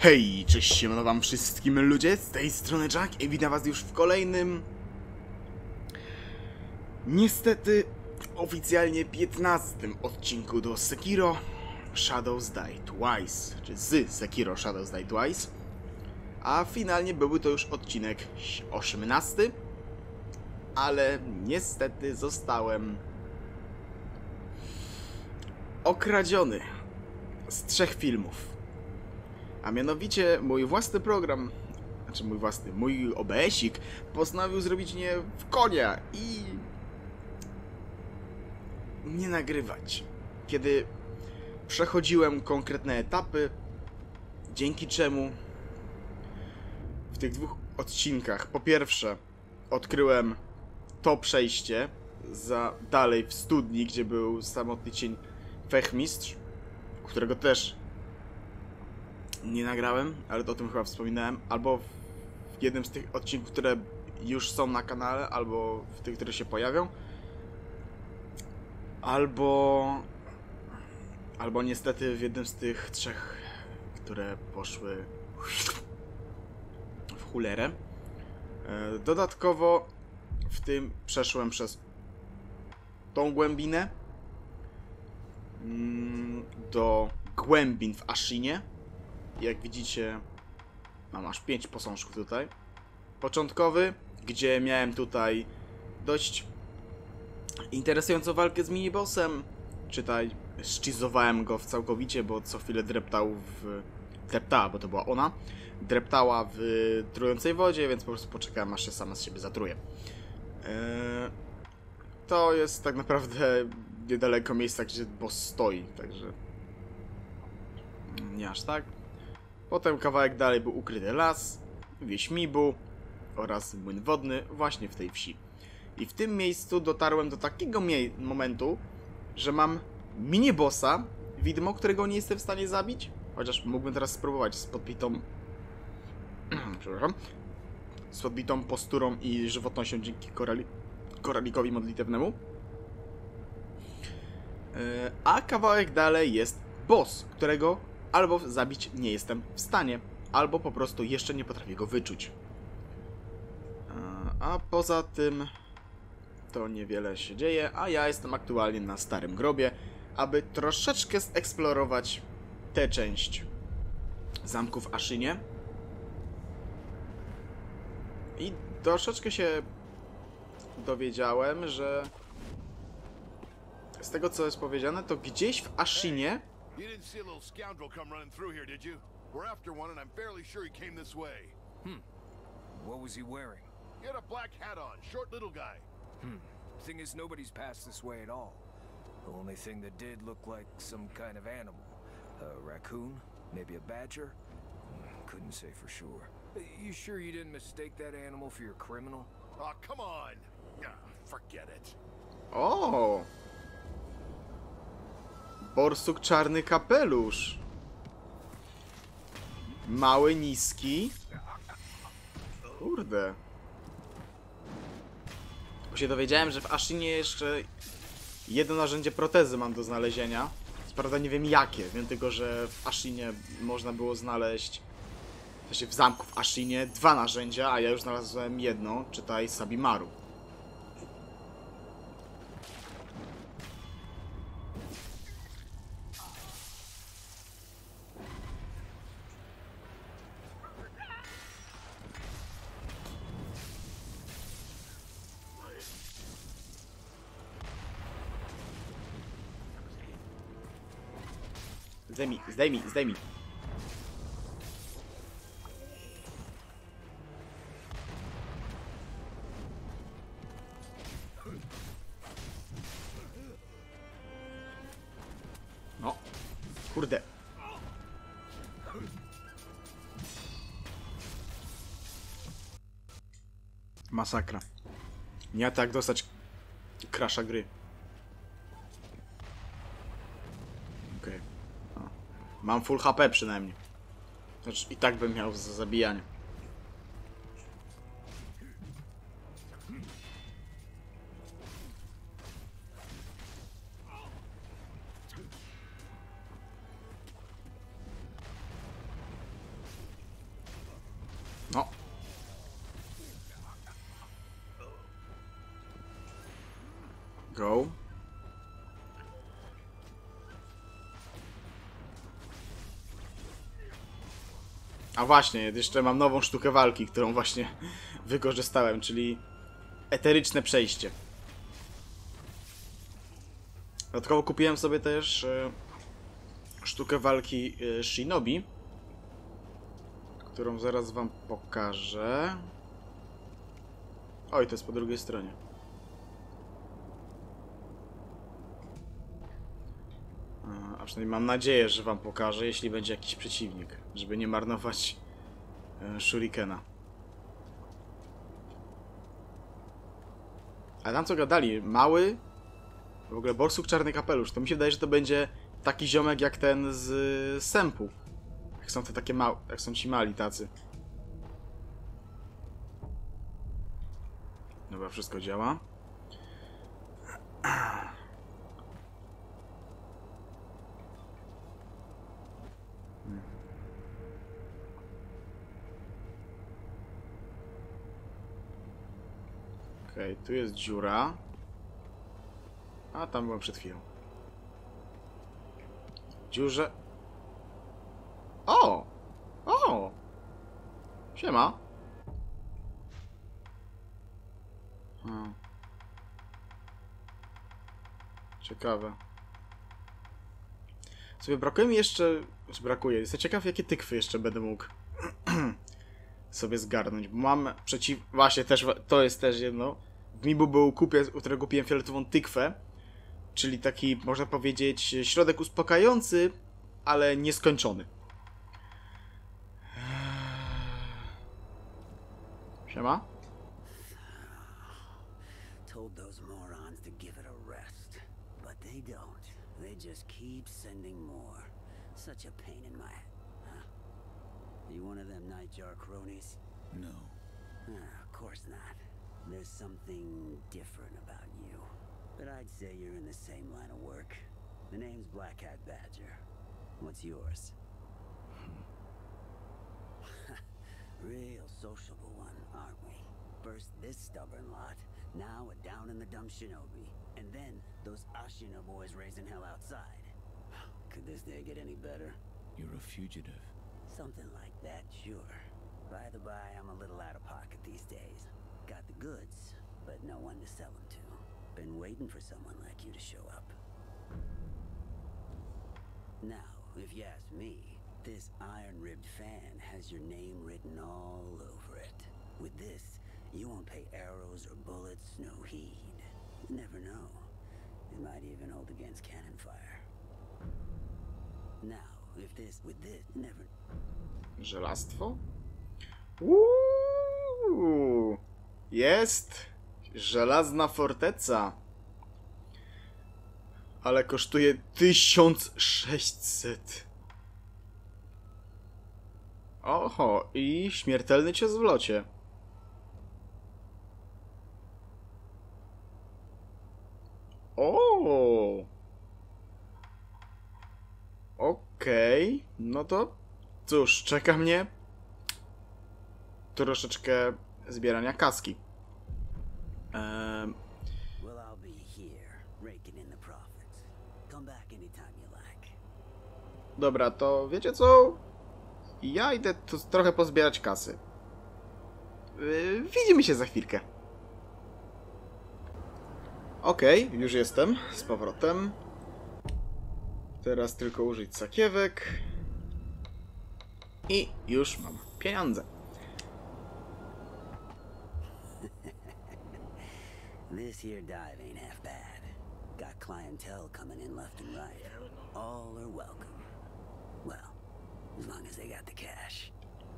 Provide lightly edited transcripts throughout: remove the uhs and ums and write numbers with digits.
Hej, cześć, siemano wam wszystkim ludzie, z tej strony Jack i witam was już w kolejnym... Niestety, oficjalnie 15 odcinku do Sekiro Shadows Die Twice, czy z Sekiro Shadows Die Twice. A finalnie byłby to już odcinek 18, ale niestety zostałem okradziony z 3 filmów. A mianowicie mój własny program, mój OBS-ik postanowił zrobić mnie w konia i nie nagrywać. Kiedy przechodziłem konkretne etapy, dzięki czemu w tych 2 odcinkach po pierwsze odkryłem to przejście za dalej w studni, gdzie był samotny cień Fechmistrz, którego też nie nagrałem, ale o tym chyba wspominałem, albo w jednym z tych odcinków, które już są na kanale, albo w tych, które się pojawią, albo niestety w jednym z tych 3, które poszły w chulerę. Dodatkowo w tym przeszłem przez tą głębinę do głębin w Ashinie. Jak widzicie, mam aż 5 posążków tutaj. Początkowy, gdzie miałem tutaj dość interesującą walkę z minibossem. Czytaj, szczyzowałem go całkowicie, bo co chwilę dreptała, bo to była ona. Dreptała w trującej wodzie, więc po prostu poczekałem, aż się sama z siebie zatruje. To jest tak naprawdę niedaleko miejsca, gdzie boss stoi, także nie aż tak. Potem kawałek dalej był ukryty las, wieś Mibu oraz młyn wodny właśnie w tej wsi. I w tym miejscu dotarłem do takiego momentu, że mam minibossa, widmo, którego nie jestem w stanie zabić. Chociaż mógłbym teraz spróbować z podbitą... przepraszam. Z podbitą posturą i żywotnością dzięki koralikowi modlitewnemu. A kawałek dalej jest boss, którego albo zabić nie jestem w stanie, albo po prostu jeszcze nie potrafię go wyczuć. A poza tym to niewiele się dzieje, a ja jestem aktualnie na starym grobie, aby troszeczkę zeksplorować tę część zamku w Ashinie. I troszeczkę się dowiedziałem, że z tego co jest powiedziane, to gdzieś w Ashinie You didn't see a little scoundrel come running through here, did you? We're after one, and I'm fairly sure he came this way. What was he wearing? He had a black hat on, short little guy. Thing is, nobody's passed this way at all. The only thing that did look like some kind of animal. A raccoon? Maybe a badger? Couldn't say for sure. You sure you didn't mistake that animal for your criminal? Aw, come on. Forget it. O! Borsuk czarny kapelusz. Mały, niski. Kurde. Bo się dowiedziałem, że w Ashinie jeszcze jedno narzędzie protezy mam do znalezienia. Co prawda nie wiem jakie. Wiem tylko, że w Ashinie można było znaleźć... w zamku w Ashinie 2 narzędzia, a ja już znalazłem jedno, czytaj Sabimaru. Zdejmij. No, kurde. Masakra. Nie tak dostać crasha gry. Okej. Mam full HP przynajmniej. Znaczy i tak bym miał za zabijanie. go. A właśnie, jeszcze mam nową sztukę walki, którą właśnie wykorzystałem, czyli eteryczne przejście. Dodatkowo kupiłem sobie też sztukę walki Shinobi, którą zaraz wam pokażę. Oj, to jest po drugiej stronie. A przynajmniej mam nadzieję, że wam pokażę, jeśli będzie jakiś przeciwnik, żeby nie marnować shurikena. A tam co gadali? Mały? W ogóle borsuk czarny kapelusz. To mi się wydaje, że to będzie taki ziomek jak ten z Sępu. Jak są te takie małe, jak są ci mali tacy. Dobra, wszystko działa. Okej, tu jest dziura. A tam byłem przed chwilą. Dziurze. O! O! Siema. Ciekawe. Sobie brakuje mi jeszcze... Brakuje. Jestem ciekaw, jakie tykwy jeszcze będę mógł sobie zgarnąć. Bo mam przeciw... Właśnie, też, to jest też jedno. W Mibu był u którego kupiłem fioletową tykwę. Czyli taki, można powiedzieć, środek uspokajający, ale nieskończony. Siema. Told those morons to give it a rest, but they don't. They just keep sending more. Such a pain in my... Huh? You one of them Nightjar cronies? No. Of course not. There's something different about you. But I'd say you're in the same line of work. The name's Black Hat Badger. What's yours? Real sociable one, aren't we? First this stubborn lot, now a down-in-the-dumps shinobi, and then those Ashina boys raising hell outside. Could this day get any better? You're a fugitive. Something like that, sure. By the by, I'm a little out of pocket these days. Got the goods, but no one to sell them to. Been waiting for someone like you to show up. Now, if you ask me, this iron-ribbed fan has your name written all over it. With this, you won't pay arrows or bullets no heed. You never know. It might even hold against cannon fire. Now, if this, with this, never... Żelastwo? Jest! Żelazna forteca. Ale kosztuje 1600. Oho, i śmiertelny cios w locie. O! Okej, no to cóż, czeka mnie troszeczkę zbierania kaski. Well, I'll be here, raking in the profits. Come back anytime you like. Dobra, to wiecie co? Ja idę tu trochę pozbierać kasy. Widzimy się za chwilkę. Okej, już jestem z powrotem. Teraz tylko użyć sakiewek. I już mam pieniądze. This here dive ain't half bad. Got clientele coming in left and right. All are welcome. Well, as long as they got the cash.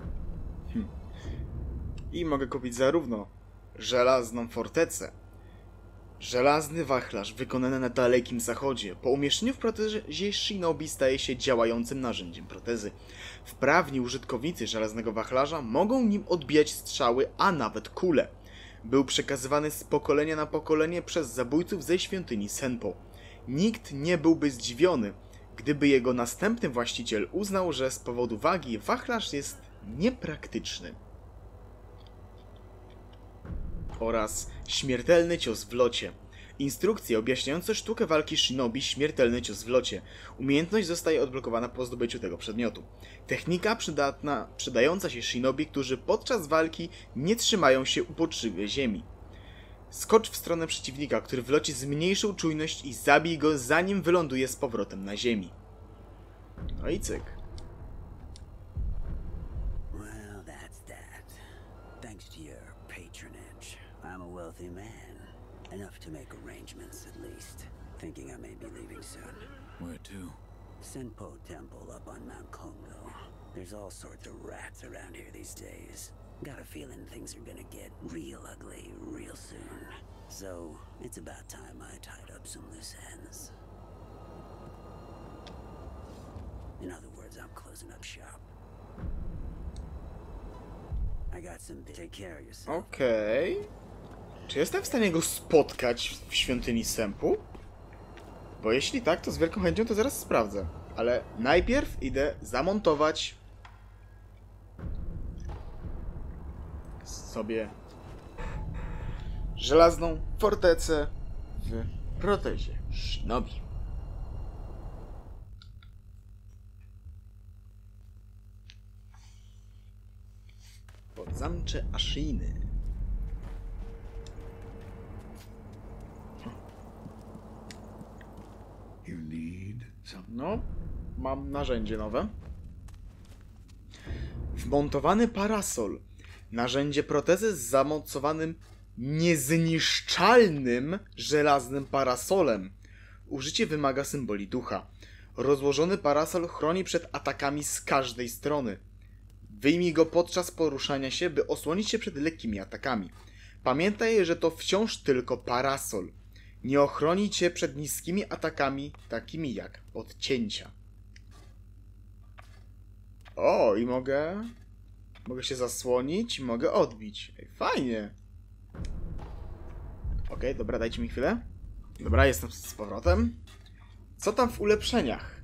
I mogę kupić zarówno żelazną fortecę, żelazny wachlarz wykonany na Dalekim Zachodzie. Po umieszczeniu w protezie Shinobi staje się działającym narzędziem protezy. Wprawni użytkownicy żelaznego wachlarza mogą nim odbijać strzały, a nawet kule. Był przekazywany z pokolenia na pokolenie przez zabójców ze świątyni Senpo. Nikt nie byłby zdziwiony, gdyby jego następny właściciel uznał, że z powodu wagi wachlarz jest niepraktyczny. Oraz śmiertelny cios w locie. Instrukcje objaśniające sztukę walki shinobi śmiertelny cios w locie. Umiejętność zostaje odblokowana po zdobyciu tego przedmiotu. Technika przydająca się shinobi, którzy podczas walki nie trzymają się uporczywie ziemi. Skocz w stronę przeciwnika, który w locie zmniejszył czujność i zabij go, zanim wyląduje z powrotem na ziemi. No i cyk. Well, that's that. Thanks to your patronage, I'm a wealthy man. Enough to make arrangements, at least. Thinking I may be leaving soon. Where to? Senpo Temple up on Mount Kongo. There's all sorts of rats around here these days. Got a feeling things are gonna get real ugly real soon. So, it's about time I tied up some loose ends. In other words, I'm closing up shop. I got some... Take care of yourself. Okej. Czy jestem w stanie go spotkać w świątyni Senpu? Bo jeśli tak, to z wielką chęcią to zaraz sprawdzę. Ale najpierw idę zamontować sobie żelazną fortecę w protezie shinobi. Podzamcze Ashiny. You need some. No, mam narzędzie nowe. Wmontowany parasol. Narzędzie protezy z zamocowanym niezniszczalnym żelaznym parasolem. Użycie wymaga symboli ducha. Rozłożony parasol chroni przed atakami z każdej strony. Wyjmij go podczas poruszania się, by osłonić się przed lekkimi atakami. Pamiętaj, że to wciąż tylko parasol. Nie ochroni cię przed niskimi atakami, takimi jak odcięcia. O, i mogę się zasłonić, mogę odbić. Ej, fajnie. Okej, dobra, dajcie mi chwilę. Dobra, jestem z powrotem. Co tam w ulepszeniach?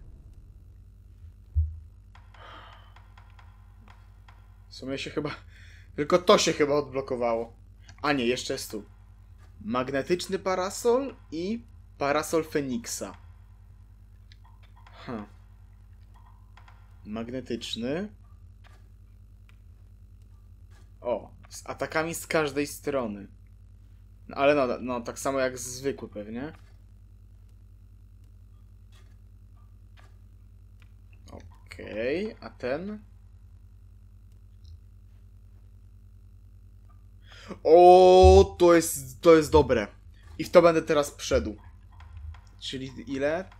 W sumie się chyba... Tylko to się chyba odblokowało. A nie, jeszcze jest tu. Magnetyczny parasol i parasol Feniksa. Magnetyczny. O, z atakami z każdej strony. No, ale no, tak samo jak zwykły pewnie. Okej, a ten? O, to jest dobre. I w to będę teraz wszedł. Czyli ile?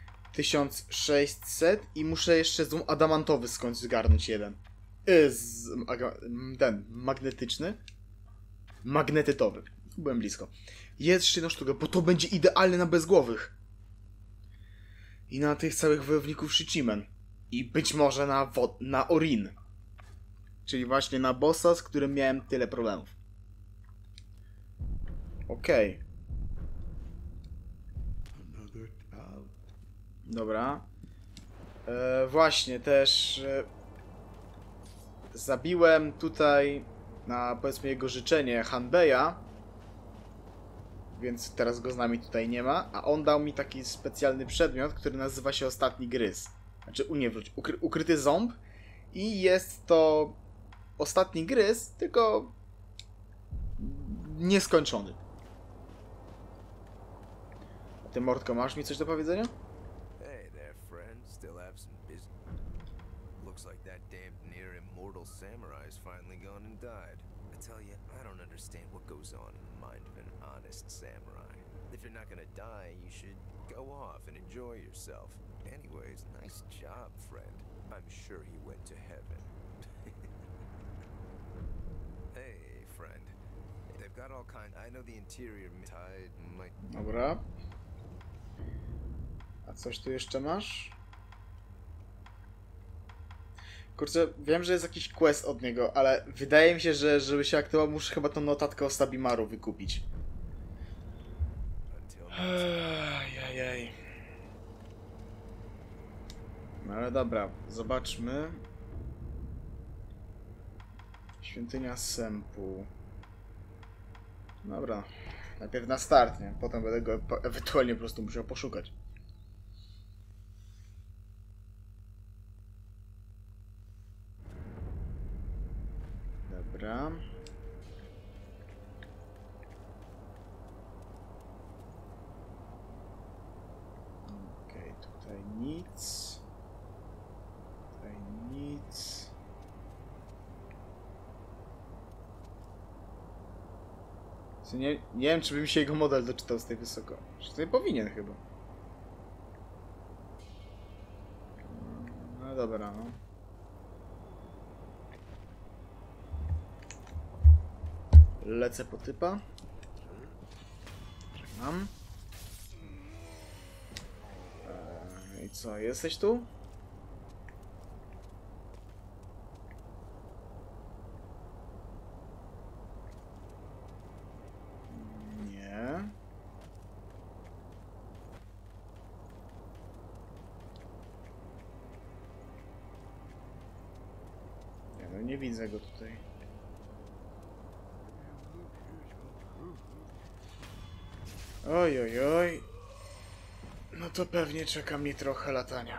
1600 i muszę jeszcze adamantowy skądś zgarnąć jeden. Ten, magnetyczny. Magnetytowy. Byłem blisko. Jest jeszcze jedna sztuka, bo to będzie idealne na bezgłowych. I na tych całych wojowników Shichimen. I być może na Orin. Czyli właśnie na bossa, z którym miałem tyle problemów. Okej. Dobra. Właśnie, też zabiłem tutaj na, powiedzmy, jego życzenie Hanbeya, więc teraz go z nami tutaj nie ma, a on dał mi taki specjalny przedmiot, który nazywa się Ostatni Gryz. Znaczy, ukryty ząb i jest to ostatni gryz, tylko nieskończony. A ty, Mordko, masz mi coś do powiedzenia? Hey there, friend. Still have some business. Looks like that damned near immortal samurai's finally gone and died. I tell you, I don't understand what goes on in the mind of an honest samurai. If you're not gonna die, you should go off and enjoy yourself. Anyways, nice job, friend. I'm sure he went to heaven. Hey, friend. They've got all kind. I know the interior tide might. Dobra. A coś tu jeszcze masz? Kurczę, wiem, że jest jakiś quest od niego, ale wydaje mi się, że żeby się aktywował, muszę chyba tą notatkę o Sabimaru wykupić. Ajajaj. No ale dobra, zobaczmy. Świątynia Senpu. Dobra, Najpierw na start, nie? Potem będę go ewentualnie po prostu musiał poszukać. Dobra. Okej, tutaj nic. Tutaj nic. Nie wiem, czy by mi się jego model doczytał z tej wysoko. Czy nie powinien chyba. No dobra, no. Lecę po typa. Żegnam. I co, jesteś tu? Nie. Nie, no nie widzę go tutaj. Oj, oj, oj. No to pewnie czeka mnie trochę latania.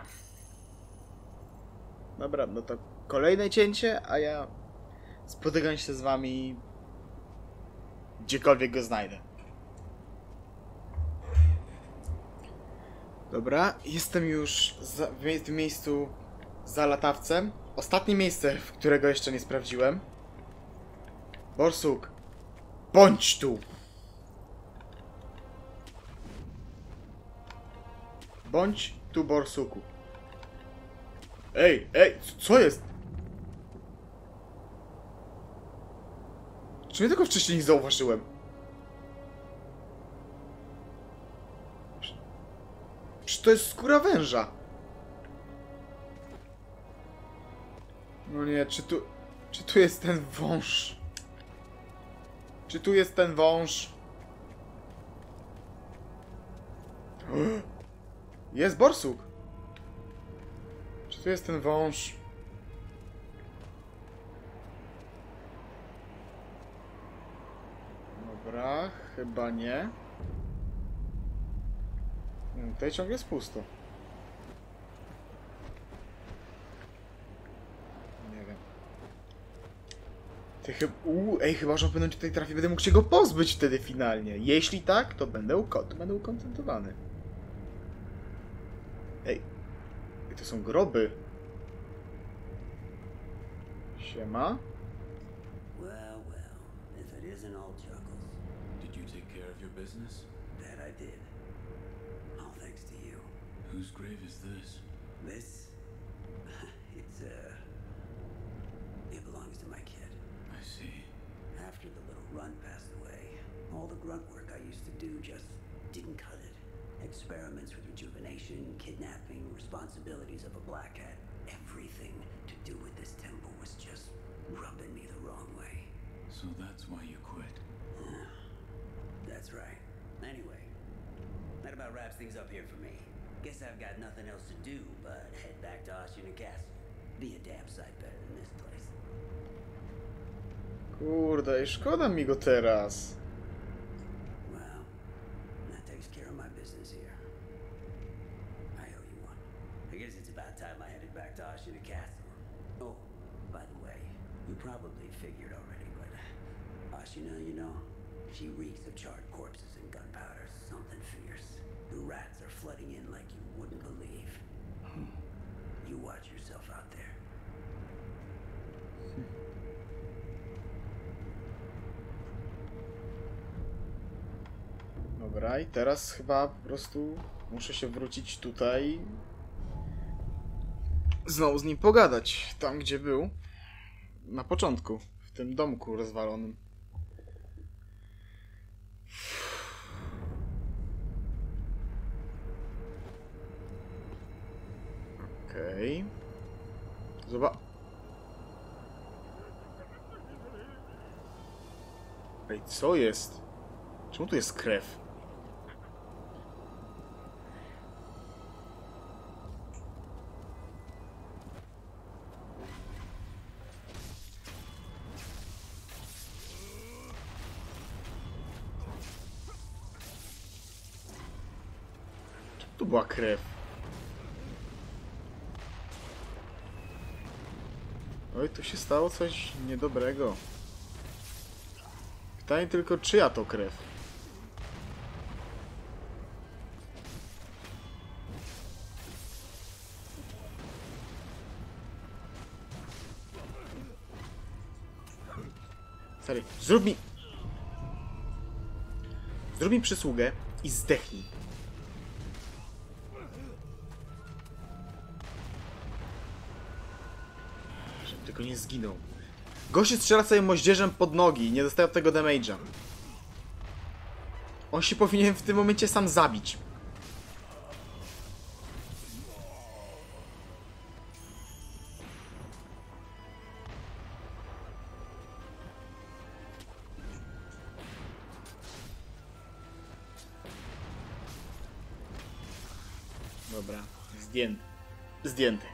Dobra, no to kolejne cięcie, a ja spotykam się z wami gdziekolwiek go znajdę. Dobra, jestem już w miejscu za latawcem. Ostatnie miejsce, w którego jeszcze nie sprawdziłem. Borsuk, bądź tu! Bądź tu, Borsuku. Ej, co jest? Czy ja tego wcześniej nie zauważyłem? Czy to jest skóra węża? No nie, czy tu jest ten wąż? Czy tu jest ten wąż? Jest borsuk! Czy tu jest ten wąż? Dobra, chyba nie. Tutaj ciągle jest pusto. Nie wiem. Ty chyba... ej, chyba, że będę tutaj trafił, będę mógł się go pozbyć wtedy finalnie. Jeśli tak, to będę ukontentowany. Ej, to są groby. Siema. Well, well, if it isn't all Chuckles. Did you take care of your business? That I did. All thanks to you. Whose grave is this? This? It belongs to my kid. I see. After the little runt passed away, all the grunt work I used to do just didn't cut it. Experiments with rejuvenation, kidnapping, responsibilities of a black hat, everything to do with this temple was just rubbing me the wrong way. So that's why you quit. That's right. Anyway, that about wraps things up here for me. Guess I've got nothing else to do but head back to Ashina Castle. Be a damn sight better than this place. Kurde, i szkoda mi go teraz. Well, that takes care of my business here. I owe you one. I guess it's about time I headed back to Ashina Castle. Oh, by the way, you probably figured already, but Ashina, you know, she reeks of charred corpses and gunpowder. Something fierce. The rats are flooding in like you wouldn't believe. You watch yourself out there. Dobra, i teraz chyba po prostu muszę się wrócić tutaj. Znowu z nim pogadać. Tam, gdzie był. Na początku. W tym domku rozwalonym. Okej. Zobacz. Ej, co jest? Czemu tu jest krew? tu była krew? Oj, tu się stało coś niedobrego. Pytanie tylko, czyja to krew? Stary, zrób mi przysługę i zdechnij. Żebym tylko nie zginął. Gościu strzela sobie moździerzem pod nogi i nie dostaje od tego damage'a. On się powinien w tym momencie sam zabić. Dobra, zdjęty.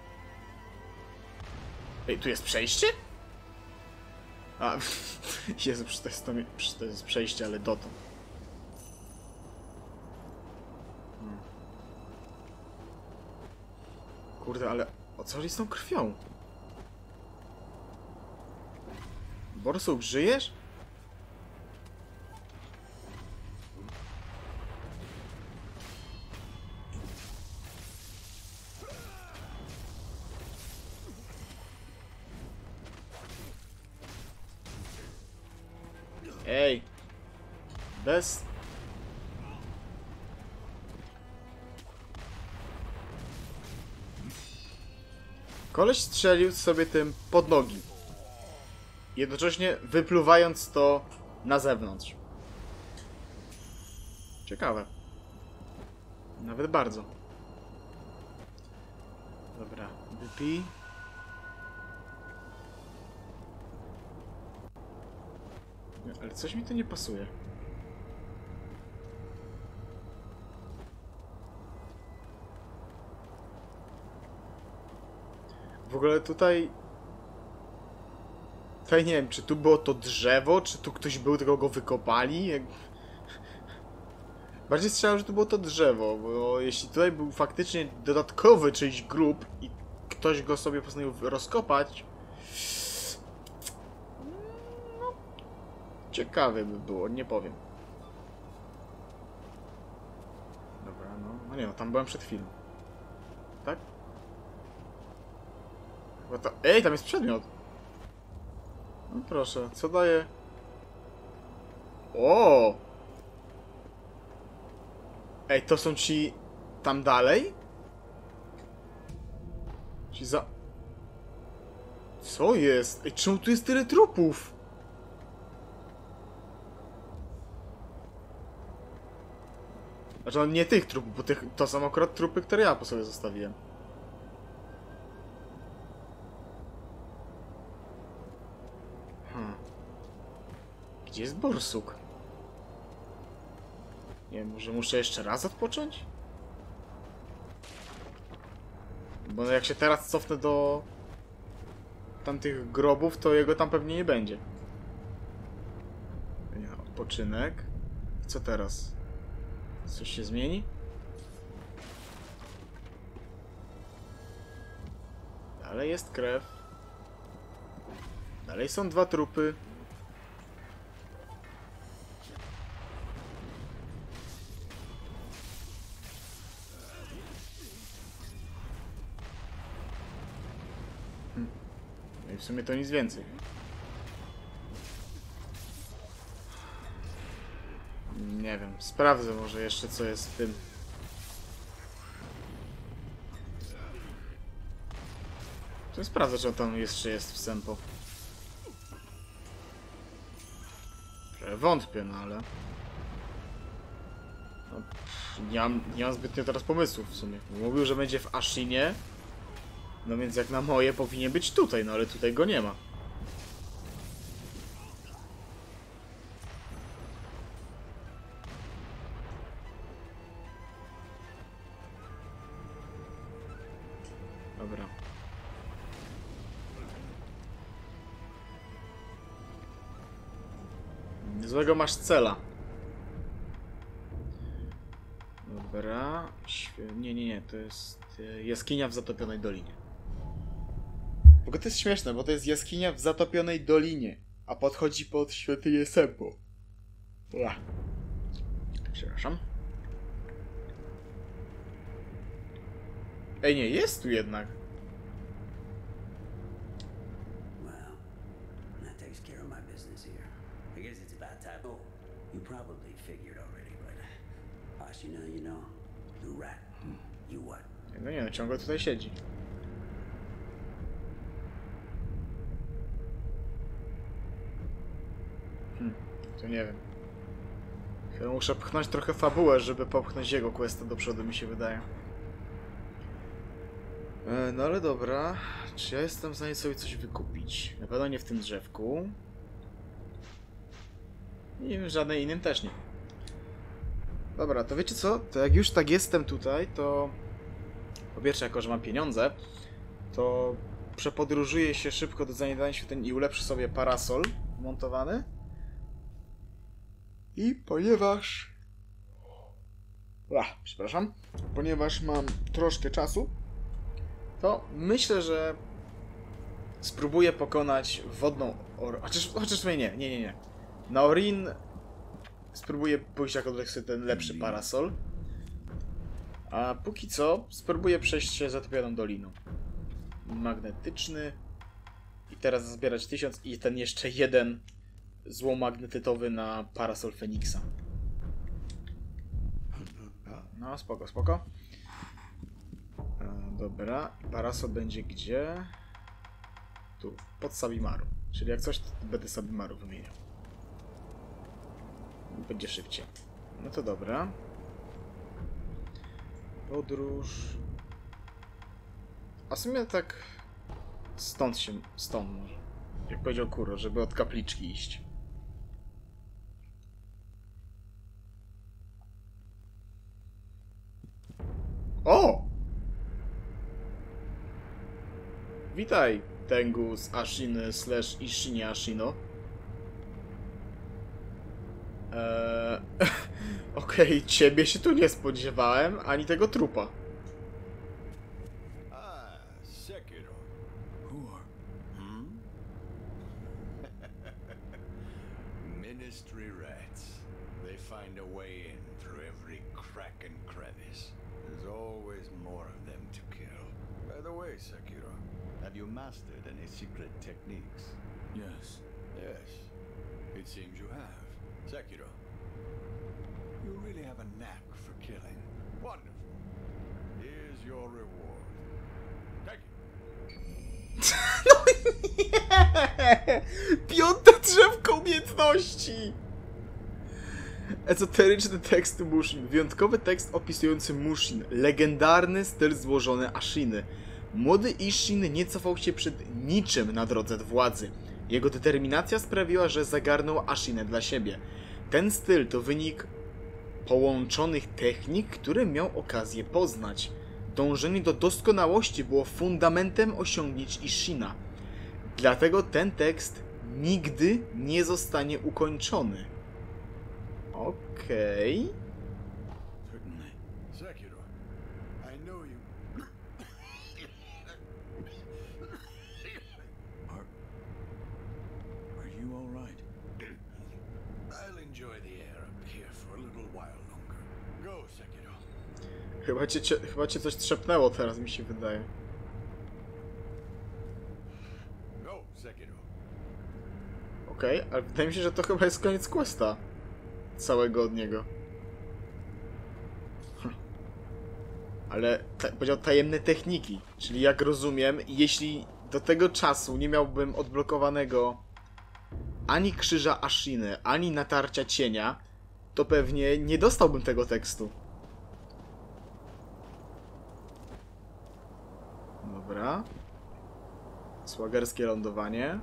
Ej, tu jest przejście? A, Jezu, przecież to jest przejście, ale dotąd. Kurde, ale o co chodzi z tą krwią? Borsuk, żyjesz? Ej! Bez... Koleś strzelił sobie tym pod nogi. Jednocześnie wypluwając to na zewnątrz. Ciekawe. Nawet bardzo. Dobra, wypij. Ale coś mi tu nie pasuje. W ogóle tutaj nie wiem, czy tu było to drzewo, czy tu ktoś był, tylko go wykopali. Bardziej strzelam, że tu było to drzewo, bo jeśli tutaj był faktycznie dodatkowy czyjś grób i ktoś go sobie postanowił rozkopać, no, ciekawe by było, nie powiem. Dobra, no nie, no tam byłem przed chwilą. Tak? Chyba to... Ej, tam jest przedmiot! No proszę, co daje? O! Ej, to są ci... tam dalej? Ci za... Co jest? Ej, czemu tu jest tyle trupów? Znaczy, no nie tych trupów, bo to są akurat trupy, które ja po sobie zostawiłem. Gdzie jest borsuk? Nie wiem, może muszę jeszcze raz odpocząć? Bo jak się teraz cofnę do tamtych grobów, to jego tam pewnie nie będzie. Nie, odpoczynek. Co teraz? Coś się zmieni? Dalej jest krew. Dalej są dwa trupy. No i w sumie to nic więcej. Nie wiem, sprawdzę może jeszcze co jest w tym. To sprawdzę, czy on tam jeszcze jest w Sempo. Wątpię, no ale... No, nie mam zbytnio teraz pomysłów w sumie. Mówił, że będzie w Ashinie. No więc jak na moje powinien być tutaj, no ale tutaj go nie ma. Dobra. Złego masz cela. Dobra. Nie, to jest jaskinia w zatopionej dolinie. W ogóle to jest śmieszne, bo to jest jaskinia w zatopionej dolinie, a podchodzi pod świątynię Sempo. Przepraszam. Ej, nie, jest tu jednak. Well, that takes care of my business here. I guess it's about time. Oh, you probably figured already, but Ashina, you know, the rat. You what? No nie, no ciągle tutaj siedzi. To nie wiem. Chyba muszę pchnąć trochę fabułę, żeby popchnąć jego questa do przodu, mi się wydaje. No ale dobra. Czy ja jestem w stanie sobie coś wykupić? Na pewno nie w tym drzewku. I w żadnym innym też nie. Dobra, to wiecie co? To jak już tak jestem tutaj, to... Po pierwsze, jako że mam pieniądze, to przepodróżuję się szybko do zaniedbania świątyni i ulepszę sobie parasol montowany. I ponieważ... przepraszam. Ponieważ mam troszkę czasu, to myślę, że spróbuję pokonać wodną... Chociaż nie. Na Orin spróbuję pójść jako sobie ten lepszy parasol. A póki co spróbuję przejść się zatopioną doliną. Magnetyczny. I teraz zbierać 1000 i ten jeszcze jeden złomagnetytowy na parasol Feniksa. No, spoko. Dobra, parasol będzie gdzie? Tu, pod Sabimaru. Czyli jak coś, to będę Sabimaru wymieniał. Będzie szybciej. No to dobra. Podróż... A w sumie tak... Stąd może. Jak powiedział Kuro, żeby od kapliczki iść. O! Witaj, Tengu z Ashiny / Ishinie Ashino. Okej, ciebie się tu nie spodziewałem, ani tego trupa. Ah, Sekiro. Who are? Ministry rats. They find a way in through every crack and crevice. There's always more of them to kill. By the way, Sekiro, have you mastered any secret techniques? Yes. Yes, it seems you have. Sekiro, you really have a knack for killing. Wonderful. Here's your reward. Take it. No nie! 5. drzewko umiejętności! Ezoteryczny tekst Mushin. Wyjątkowy tekst opisujący Mushin. Legendarny styl złożony Ashiny. Młody Ishin nie cofał się przed niczym na drodze władzy. Jego determinacja sprawiła, że zagarnął Ashinę dla siebie. Ten styl to wynik połączonych technik, które miał okazję poznać. Dążenie do doskonałości było fundamentem osiągnięć Ishina. Dlatego ten tekst nigdy nie zostanie ukończony. Okej. Certainly. Sekiro, I know you. Are you all right? I'll enjoy the air up here for a little while longer. Go, Sekiro. Chyba cię coś trzepnęło teraz, mi się wydaje. Go, Sekiro. Okej, ale wydaje mi się, że to chyba jest koniec questa. Całego od niego. Ale powiedział tajemne techniki. Czyli jak rozumiem, jeśli do tego czasu nie miałbym odblokowanego ani krzyża Ashiny, ani natarcia cienia, to pewnie nie dostałbym tego tekstu. Dobra. Słagerskie lądowanie.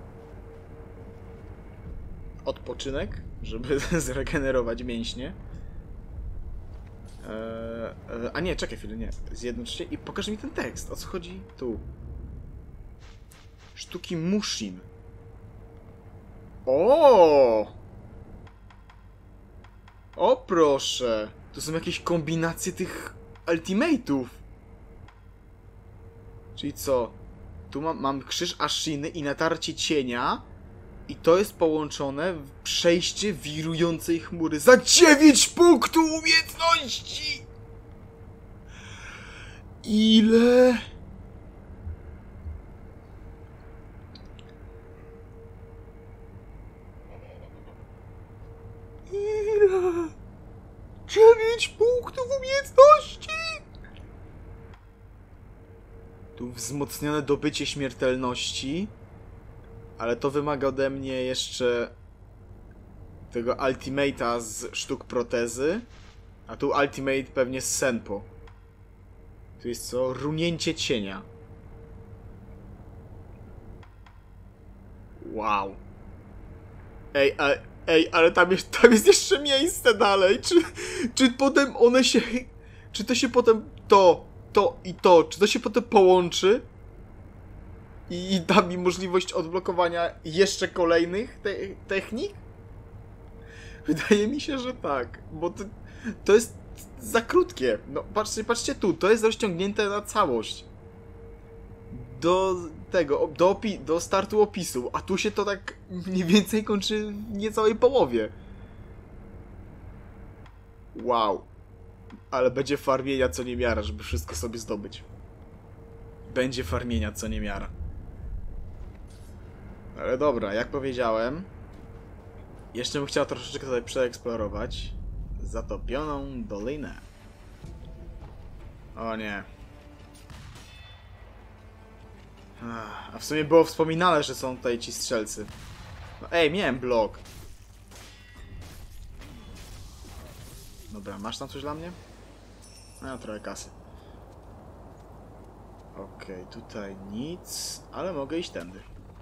Odpoczynek, żeby zregenerować mięśnie. A nie, czekaj chwilę, nie. Zjednocz się i pokaż mi ten tekst. O co chodzi tu? Sztuki Mushin. O! O proszę! To są jakieś kombinacje tych ultimate'ów. Czyli co? Tu mam krzyż Ashiny i natarcie cienia. I to jest połączone w przejście wirującej chmury za 9 punktów umiejętności! Ile? Ile? 9 punktów umiejętności! Tu wzmocnione dobycie śmiertelności. Ale to wymaga ode mnie jeszcze tego ultimate'a z sztuk protezy. A tu ultimate pewnie z Senpo. Tu jest co? Runięcie cienia. Wow. Ej, ale tam jest jeszcze miejsce dalej. Czy potem one się... Czy to się potem czy to się potem połączy? I da mi możliwość odblokowania jeszcze kolejnych technik? Wydaje mi się, że tak. Bo to jest za krótkie. No, patrzcie tu. To jest rozciągnięte na całość. Do startu opisu. A tu się to tak mniej więcej kończy w niecałej połowie. Wow. Ale będzie farmienia co niemiara, żeby wszystko sobie zdobyć. Będzie farmienia co niemiara. Ale dobra, jak powiedziałem, jeszcze bym chciał troszeczkę tutaj przeeksplorować Zatopioną Dolinę. O nie. A w sumie było wspominane, że są tutaj ci strzelcy. No ej, miałem blok. Dobra, masz tam coś dla mnie? No, trochę kasy. Okej, tutaj nic, ale mogę iść tędy.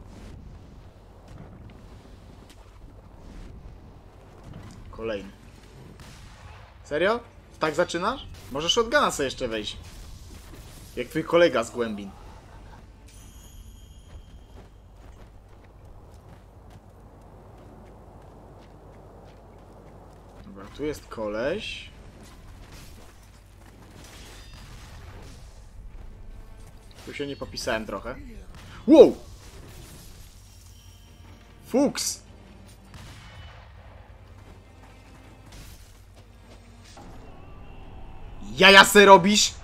Kolejny. Serio? Tak zaczynasz? Możesz shotguna sobie jeszcze wejść. Jak twój kolega z głębin. Dobra, tu jest koleś. Tu się nie popisałem trochę. Wow! Fuks! Jaja se robisz?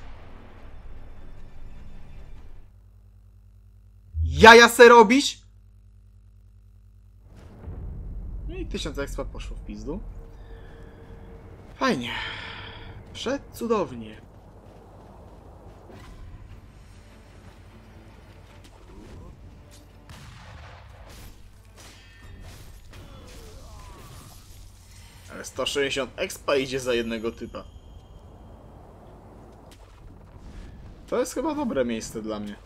Jaja se robisz? No i 1000 expa poszło w pizdu. Fajnie. Przecudownie. Ale 160 expa idzie za jednego typa. To jest chyba dobre miejsce dla mnie.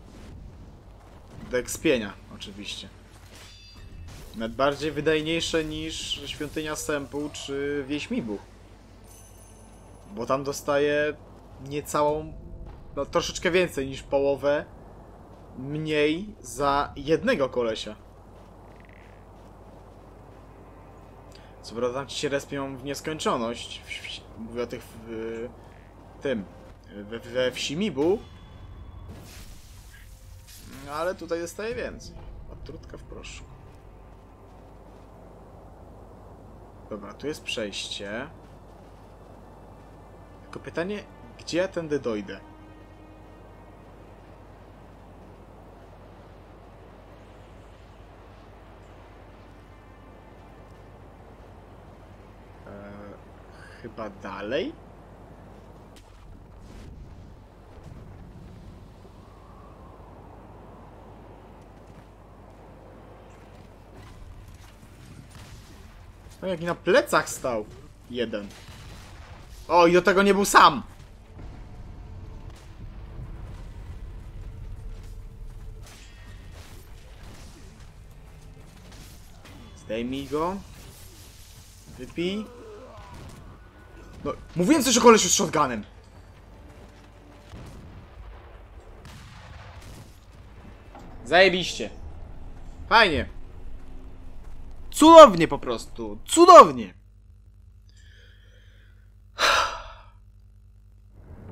Do ekspienia, oczywiście. Nawet bardziej wydajniejsze niż Świątynia Senpu czy Wieśmibu. Bo tam dostaję niecałą, no troszeczkę więcej niż połowę mniej za jednego kolesia. Co prawda tam ci się respią w nieskończoność. Mówię o tych we Wsimibu. Ale tutaj dostaję więcej. Odtrutka w proszku. Dobra, tu jest przejście. Tylko pytanie, gdzie ja tędy dojdę? Chyba dalej? No jak na plecach stał. Jeden. O, i do tego nie był sam. Zdejmij go. Wypij. No, mówiłem coś o kolesiu z shotgunem. Zajebiście. Fajnie. Cudownie po prostu. Cudownie.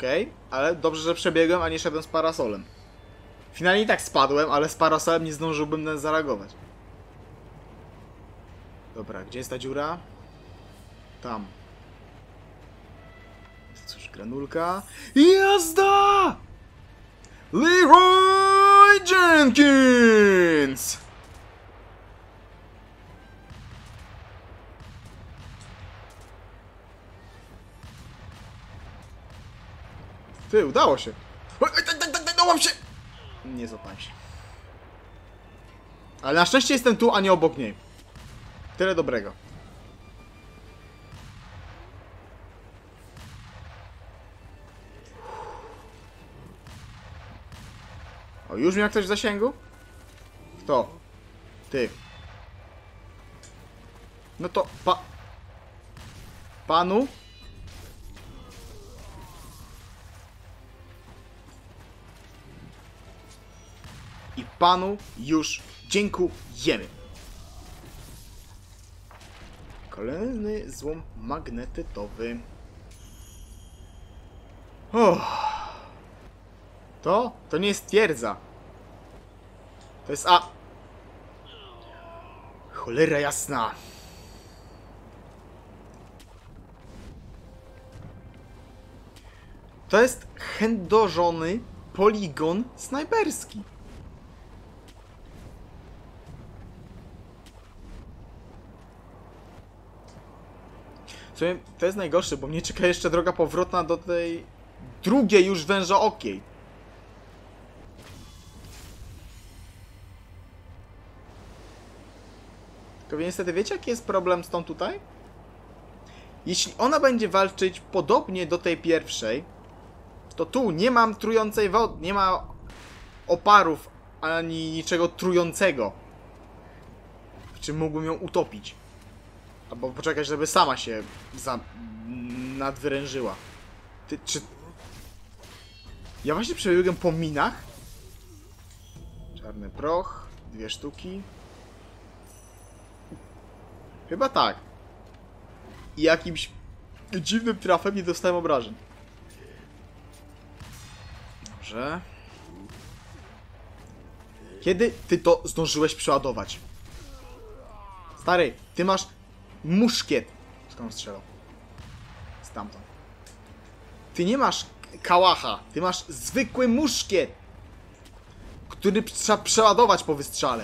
Okej, ale dobrze, że przebiegłem, a nie szedłem z parasolem. Finalnie i tak spadłem, ale z parasolem nie zdążyłbym zareagować. Dobra, gdzie jest ta dziura? Tam. Cóż, granulka. Jazda! Leroy Jenkins! Ty, udało się. Udało się! Nie złapałem się. Ale na szczęście jestem tu, a nie obok niej. Tyle dobrego. O, już miał ktoś w zasięgu? Kto? Ty. No to panu? I panu już dziękujemy. Kolejny złom magnetytowy. To nie jest twierdza. To jest cholera jasna. To jest chędożony poligon snajperski. To jest najgorsze, bo mnie czeka jeszcze droga powrotna do tej drugiej już wężookiej. Tylko niestety wiecie, jaki jest problem z tą tutaj? Jeśli ona będzie walczyć podobnie do tej pierwszej, to tu nie mam trującej wody, nie ma oparów ani niczego trującego, w czym mógłbym ją utopić. Albo poczekać, żeby sama się nadwyrężyła. Czy... Ja właśnie przebiegłem po minach? Czarny proch, 2 sztuki. Chyba tak. I jakimś dziwnym trafem nie dostałem obrażeń. Dobrze. Kiedy ty to zdążyłeś przeładować? Stary, ty masz muszkiet. Skąd strzelał? Stamtąd. Ty nie masz kałacha. Ty masz zwykły muszkiet, który trzeba przeładować po wystrzale.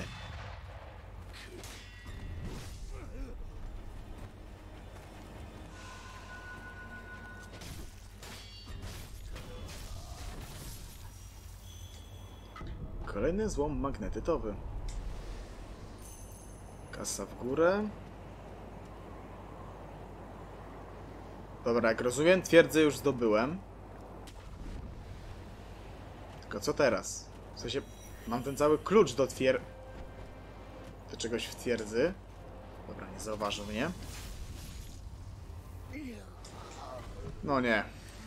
Kolejny złom magnetytowy. Kasa w górę. Dobra, jak rozumiem, twierdzę już zdobyłem. Tylko co teraz? W sensie, mam ten cały klucz do do czegoś w twierdzy. Dobra, nie zauważył mnie. No nie.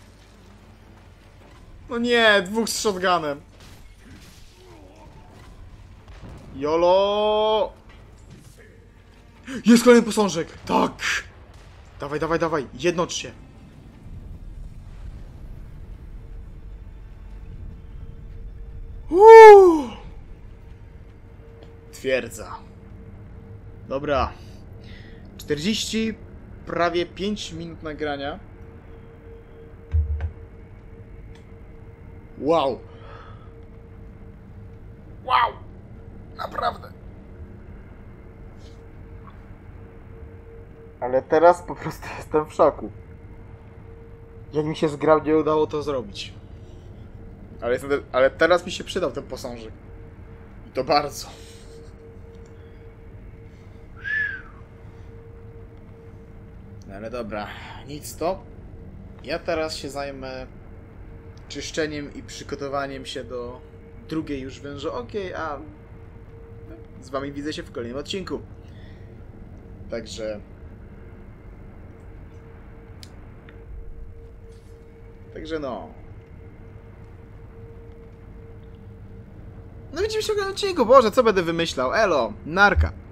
No nie, 2 z shotgunem. Jolo! Jest kolejny posążek! Tak! Dawaj, dawaj, dawaj! Jednocz się! Twierdza. Dobra. 40, prawie 5 minut nagrania. Wow! Wow! Naprawdę. Ale teraz po prostu jestem w szoku. Jak mi się zgrabnie udało to zrobić. Ale teraz mi się przydał ten posążek. I to bardzo. No ale dobra, nic to. Ja teraz się zajmę czyszczeniem i przygotowaniem się do drugiej już wężookiej, a z wami widzę się w kolejnym odcinku. Także no. No widzimy się w kolejnym odcinku. Boże, co będę wymyślał? Elo, narka.